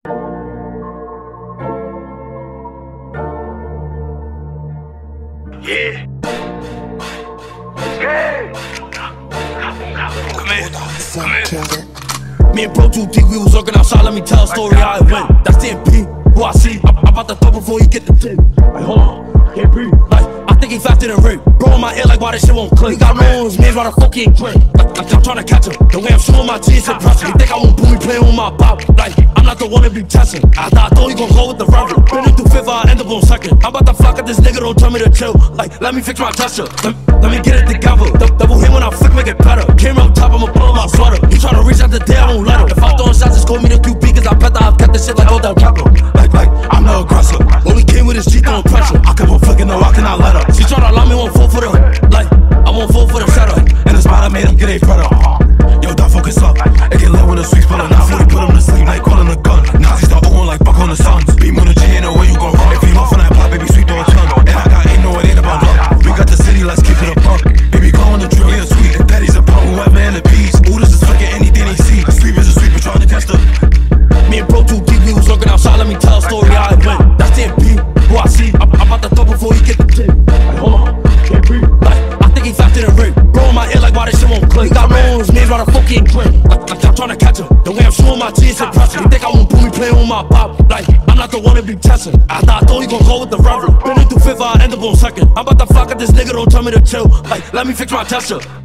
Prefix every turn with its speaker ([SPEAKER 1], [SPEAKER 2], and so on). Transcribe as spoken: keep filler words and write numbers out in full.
[SPEAKER 1] Yeah. Yeah. Come here. Come here. Me and bro too deep, we was working outside, let me tell a story how it went. That's the M P, who I see. I'm about to throw before you get the tip. Like, hold on, can't breathe. Like, I think he faster than Rick. Bro in my ear like why this shit won't click. He got loans, man, why the fuck he ain't quick? Like, like I'm trying to catch him. The way I'm showing my G is impressive. He think I won't put me playing with my pop. Like, I'm not the one to be testing. I thought, I thought he gon' go with the rival. Been in through fifth, I end up on second. I'm about to flock at this nigga, don't tell me to chill. Like, let me fix my gesture. Let, let me get it together. D double hit when I flick, make it better. Came up top, I'ma pull my sweater. He tryna reach out the day, I won't let him. If I throwing shots, just call me the Q B, cause I bet that I've kept this shit like all that rapper. Like, like, I'm the aggressor. When we came with his G throwing pressure, I kept on flicking, no, I cannot let her. She tryna lie me, won't fall for the, like, I won't fall for the setup. And the spot I made him get a predator. Yo, don't focus up. It get lit when the sweets pull up. Now fully put him to sleep, like calling a gun. Nazis start going like buck on the Suns. Beam on the G, ain't no way you gon' run. If you off on that block, baby, sweep on a ton. And I got ain't no, it ain't about luck. We got the city, let's keep it a buck. Baby, go on the drill, yeah, sweet. Daddy's a punk, whoever in the peace. Ooh, this is flicking anything he see. Sweep is a sweeper, trying to catch the. Me and bro too deep, we was looking outside, let me tell a story how it went. That's the M P, who I see. I'm, I'm about to throw before he get the tip. Like, hold on, can't breathe. Like, I think he faster than Rick. Bro in my ear like why this shit won't click. He got loans, man, why the fuck he ain't quick? Like, like I'm trying to catch him. The way I'm showing my G is impressive. He think I won't put me playing with my pop. Like, I'm not the one to be testing. I thought, I thought he gon' go with the rival. Been in through fifth, I end up on second. I'm about to flock at this nigga, don't tell me to chill. Like, let me fix my gesture.